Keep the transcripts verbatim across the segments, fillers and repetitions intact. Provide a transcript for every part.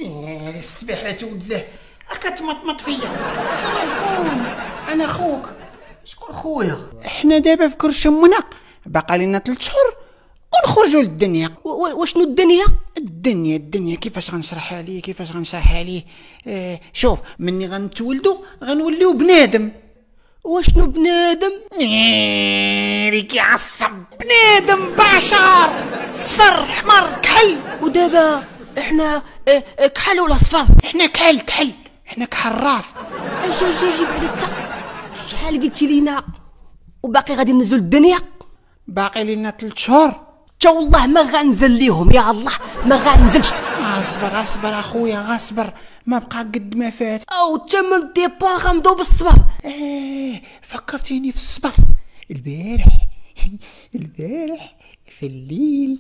يا السباحة ولده كتمطمط فيا. شكون؟ انا خوك. شكون خويا؟ احنا دابا في كرش امنا باقا لنا ثلاث شهور ونخرجوا للدنيا. وشنو الدنيا؟ الدنيا الدنيا كيفاش غنشرحها ليه كيفاش غنشرحها ليه آه شوف مني غنتولدوا غنوليو بنادم. وشنو بنادم؟ نيري كيعصب بنادم بشر صفر حمر كحل. ودابا احنا اه اه كحل ولا صفر؟ احنا كحل كحل احنا كحل راس. اجي اجي اجي بعد انت شحال قلتي لينا وباقي غادي ننزلوا الدنيا؟ باقي لنا ثلاث شهور. تا والله ما غنزل ليهم يا الله ما غنزلش. اصبر اصبر اخويا غاصبر ما بقى قد ما فات. او تا من ديبار غنبداو بالصبر. اه فكرتيني في الصبر البارح البارح في الليل.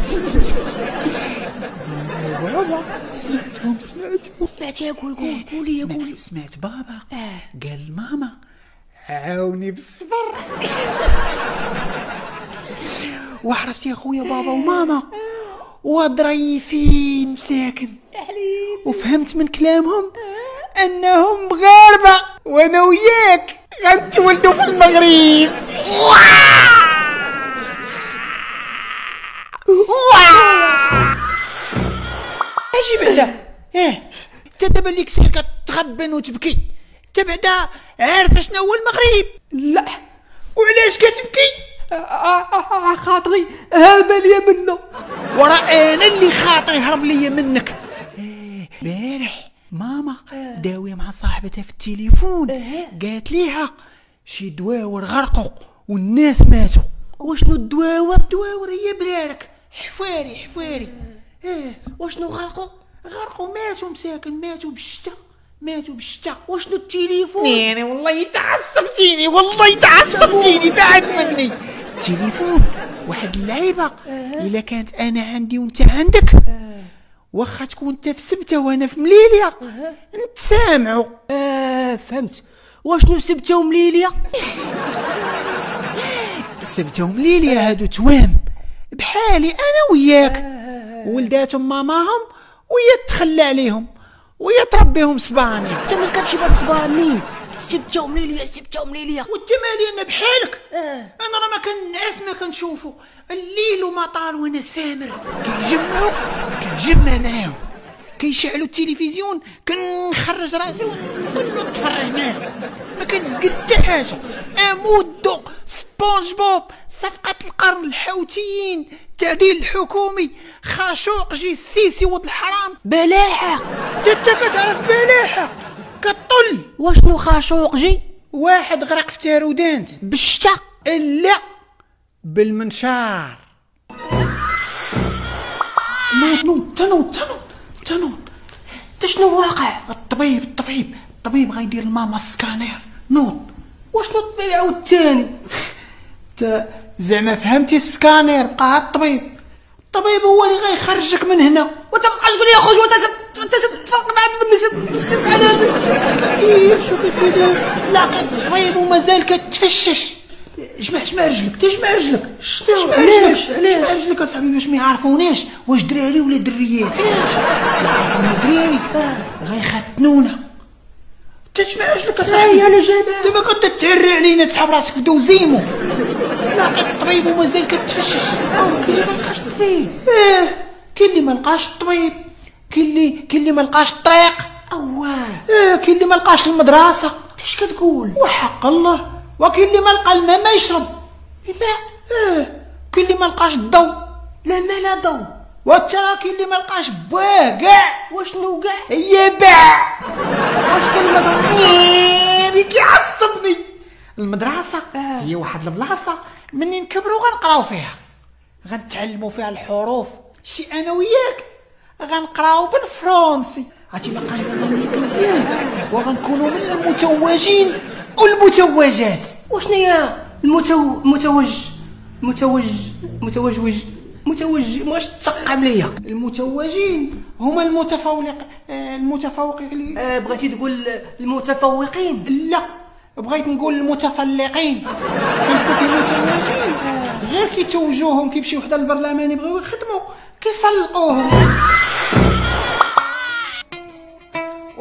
بابا سمعتهم سمعتهم سمعتي؟ قول قول قولي يا قولي. سمعت بابا آه. قال ماما عاوني بالصبر. وعرفتي يا خويا بابا وماما وظريفين مساكن وفهمت من كلامهم انهم مغاربه وانا وياك غنتولدوا في المغرب. اجي بعدا اه انت دابا اللي كثير كتغبن وتبكي انت بعدا عارف شنو هو المغرب؟ لا. وعلاش كتبكي؟ خاطري هرب ليا منه. ورا انا اللي خاطري هرب ليا منك. بارح ماما داويه مع صاحبتها في التليفون قالت ليها شي دواور غرقوا والناس ماتوا. وشنو الدواور؟ الدواور هي برارك حفاري حفاري. اه وشنو غرقوا؟ غرقوا ماتوا مساكن ماتوا بالشتا ماتوا بالشتا. وشنو التليفون؟ يعني والله تعصبتيني والله تعصبتيني بعد مني. التليفون واحد اللعيبه الا كانت انا عندي وانت عندك واخا تكون انت في سبته وانا في مليليه نتسامعوا. اه فهمت. وشنو سبته ومليليه؟ سبته ومليليه هادو توام بحالي انا وياك ولداتهم ماماهم وهي تخلى عليهم وهي تربيهم صباني. انت ما كتجيب هاد الخبار منين؟ سبته ومليليه سبته ومليليه. وانت مالي انا بحالك؟ اه انا راه ما كنعس ما كنشوفو الليل وما طال وانا سامر. كيجمعوا كنجمع معاهم كيشعلوا التلفزيون كنخرج راسي ونقول له تفرج معاهم ما كنزقل حتى حاجه. امودو سبونج بوب صفقه القرن الحوتيين التعديل الحكومي خاشوقجي السيسي ولد الحرام. بلاحه انت كتعرف بلاحه كطل. وشنو خاشوقجي؟ واحد غرق في تارودانت بالشتا. لا بالمنشار. نوض نوض تنوض تنوض تنوض. انت شنو واقع؟ الطبيب الطبيب الطبيب غيدير الماما سكانير. نوض. وشنو الطبيب عاود تاني؟ انت زعما فهمتي السكانير بقى الطبيب الطبيب هو اللي غيخرجك من هنا. وانت مابقاش تقول لي خرج وانت انت تفرق مع الناس سير بحال هذا. ايه شو كتدير؟ لاقي الطبيب ومازال كتفشش. جمع جمع رجلك تجمع رجلك. شنو علاش علاش رجلك اصاحبي باش ما يعرفوناش واش دراري ولا دريات. علاش؟ يعرفونا دراري غيختنونا. تجمع رجلك اصاحبي. انا جايبها دابا كنت تهري علينا تسحب راسك في دوزيمو. لاقي الطبيب ومازال كتفشش. او كاين اللي ملقاش الطبيب. اه كاين اللي ملقاش الطبيب كاين اللي كاين اللي ملقاش الطريق. اواه اه كاين اللي ملقاش المدرسه. اش كتقول؟ وحق الله. وكاين اللي ملقى الماء ما يشرب. الماء؟ اه كاين اللي ملقاش الضوء. لا ما لا ضوء. وترى كاين اللي ملقاش باه كاع. وشنو كاع؟ هي باع. واش كاين المدرسه كيعصبني. المدرسه آه. هي واحد البلاصه مني نكبروا غنقراو فيها غنتعلموا فيها الحروف. شي انا وياك غنقراو بالفرنسي عرفتي ما قرينا مزيان وغنكونوا من المتوجين والمتوجات. وشنو هي المتو المتوج المتوج المتوجوج متوج واش تسقم ليا؟ المتوجين هما المتفوق آه المتفوقين. آه بغيتي تقول المتفوقين؟ لا بغيت نقول المتفلقين. المتوجين غير كيتوجوهم كيمشيو حدا البرلمان يبغيو يخدموا كيفلقوهم.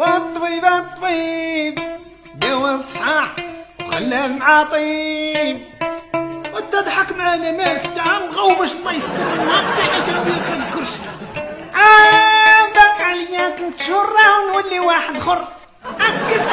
والطبيب الطبيب داوى الصحاح وخلاه معاطيب. وتضحك معانا مالك تا مغوبش الله يستر نهار حيت انا وياك كنكرش. اه باقي عليا تلت شهور راه ونولي واحد اخر. افكس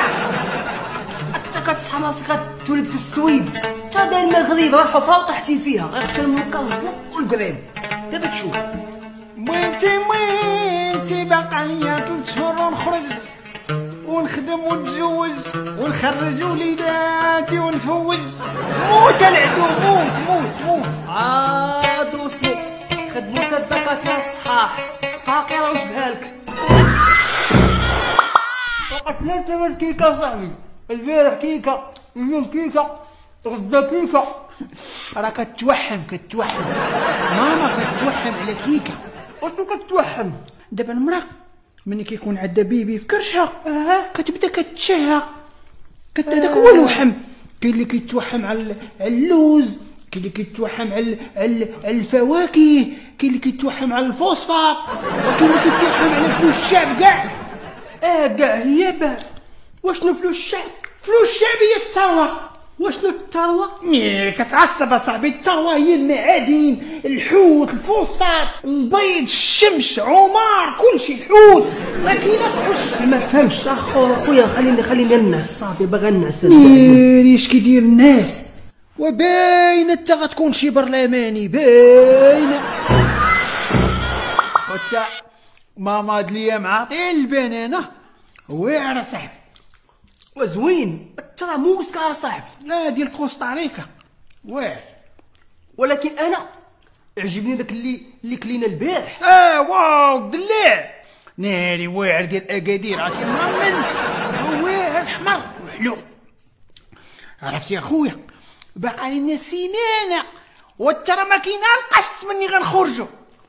انت كتصحى راسك تولد في السويد، تا داير المغرب راه حفره وطحتي فيها غير حتى المكازله والقريب. دابا تشوف وانتي وانتي باقي عليا تلت شهور ونخرج ونخدم ونتزوج ونخرج وليداتي ونفوج. موت العدو موت موت موت. عاد وصلوا خدموا تا الدكاتره الصحاح باقي راه واش بهالك. وقتلت ثلاث كيكه صاحبي، البارح كيكه، اليوم كيكه، غدا كيكه. راه كتوحم كتوحم ماما كتوحم على كيكه. وشنو كتوحم؟ دابا المراه ملي كيكون عندها بيبي في كرشها اه كتبدا كتشهى كت هذاك هو الوحم. كاين اللي كيتوحم على اللوز، كاين اللي كيتوحم على على الفواكه، كاين اللي كيتوحم على الفوسفات، وكاين اللي كيتوحم على فلوس الشعب كاع. اه كاع هي باه. وشنو فلوس الشعب؟ فلوس الشعب هي الثروه. وشنو الثروه؟ مي كتعصب اصاحبي. الثروه هي المعادن، الحوت، الفوسفات، البيض، الشمس، عمار، كلشي الحوت. ما كاينش ما فهمتش اخو خويا. خليني خليني نعس صافي باغي نعس. ناري اش كيدير الناس. وباينه انت غتكون شي برلماني باينه. وتا ماما هاد الايام عاطيه البنانه واعره صاحبي وزوين. ترى موسكا صاحبي. لا ديال كوستاريكا واعر. ولكن انا عجبني داك اللي اللي كلينا البارح. اه واو دلع ناري واعر ديال اكادير. عرفتي مرمل واعر حمر وحلو. عرفتي يا خويا باقي لنا سيمانه وترى ما كاينه القص مني غنخرجوا.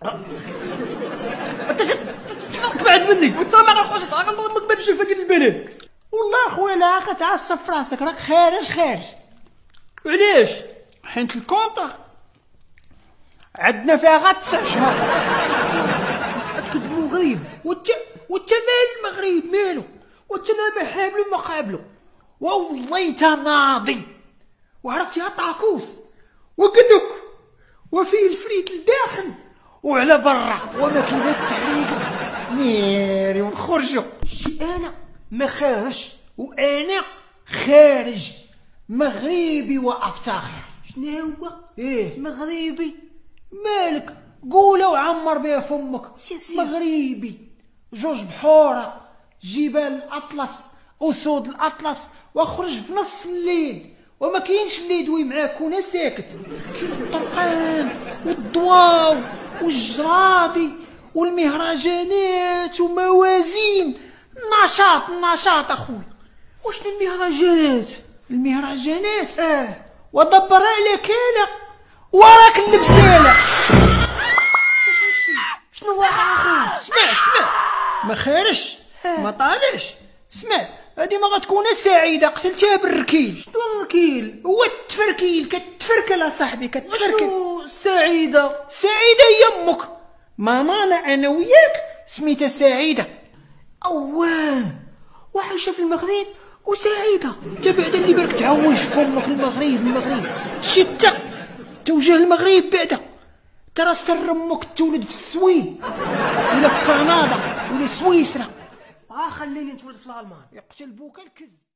انت تفرق بعد منك وانت ما غنخرجش صافي غنضربك بهاد الشوفه ديال البنات. والله خويا لا كتعصب في راسك راك خارج خارج. وعلاش؟ حيت الكونطرا عندنا فيها غير تسع شهور. متاكد المغرب؟ وانت وانت مال المغرب مالو؟ وانت لا ما حامل وما قابلو. والله تا ناضي. وعرفتي طاكوس وقدك وفيه الفريت لداخل وعلى برا وماكينه التحريقه. ناري ونخرجوا. شي انا ما خارج وانا خارج مغربي وافتخر. شنو هو؟ ايه مغربي. مالك قولها وعمر بها فمك. مغربي جوج بحوره جبال الاطلس اسود الاطلس واخرج في نص الليل وما كاينش اللي يدوي معاك وانا ساكت. كاين الطرقان والضواو والجرادي والمهرجانات وموازين. نشاط نشاط اخويا. وشنو المهرجانات؟ المهرجانات اه ودبر على كاله وراك اللبساله. شنو واقع اخويا؟ اسمع اسمع ما خارجش ما طالعش. اسمع هادي ما غتكون سعيده قتلتيها بالركيل. شنو الركيل؟ هو التفركيل كتفركل اصاحبي كتفركل. شنو سعيده؟ سعيده هي امك. مامانا انا وياك سميتها سعيده. اواه وعايشه في المغرب وسعيده. انت بعدا اللي بالك تعوج فمك. المغرب المغرب شتا توجه المغرب بعدا. ترى سر امك تولد في السويد ولا في كندا ولا سويسرا. اه خليني نتولد في الالمان. يقتل بوك الكز.